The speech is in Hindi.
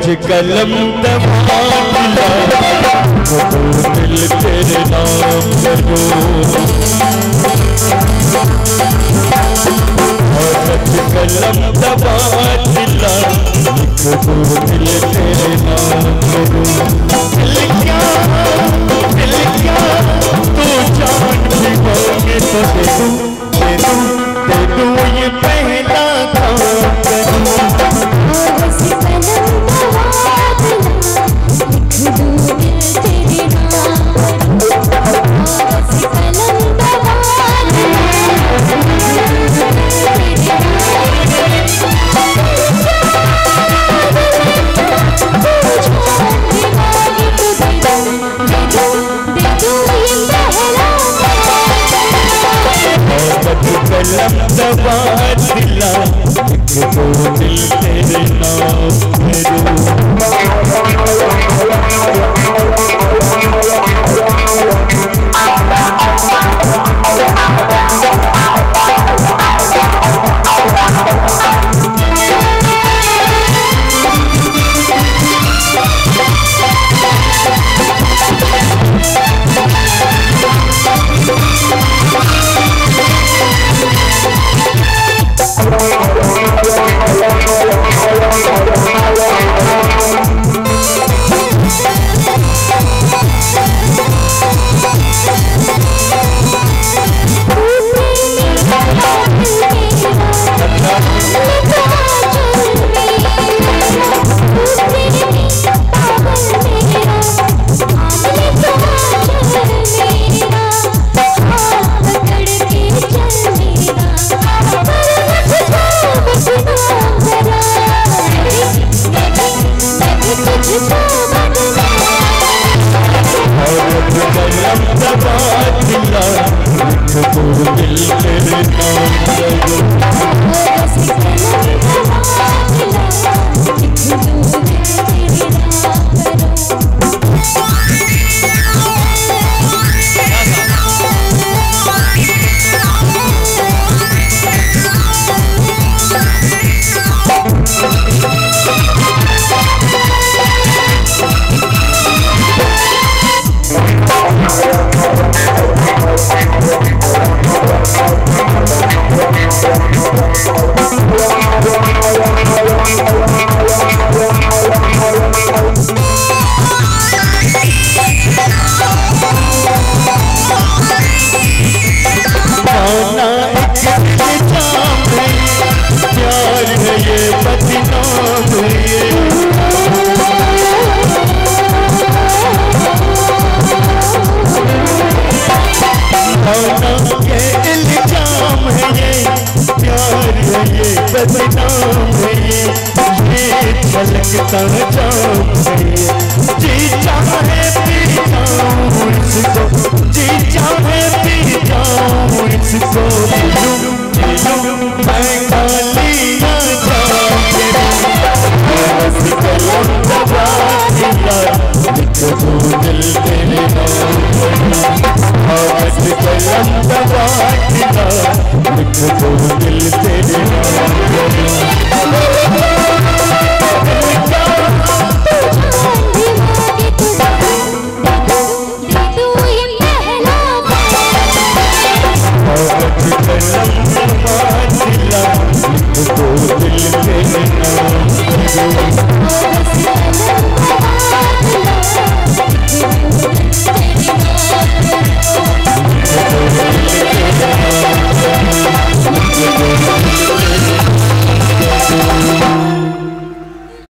कलम दबा दिला दिल तेरे नाम करो कलम दबा दिला दिल तेरे नाम करो दिल क्या तू जान भी मांगे तो दे दूं ये पहला काम करूं कलम दबा दिला दिल तेरे नाम बदनाम है ये झलकता जाम है जी चाहे पी जाऊं इसको जी चाहे पी जाऊं इसको मैं गालियां कलम दबा दिला दिल तेरे नाम कलम दबा दिला दिल तेरे नाम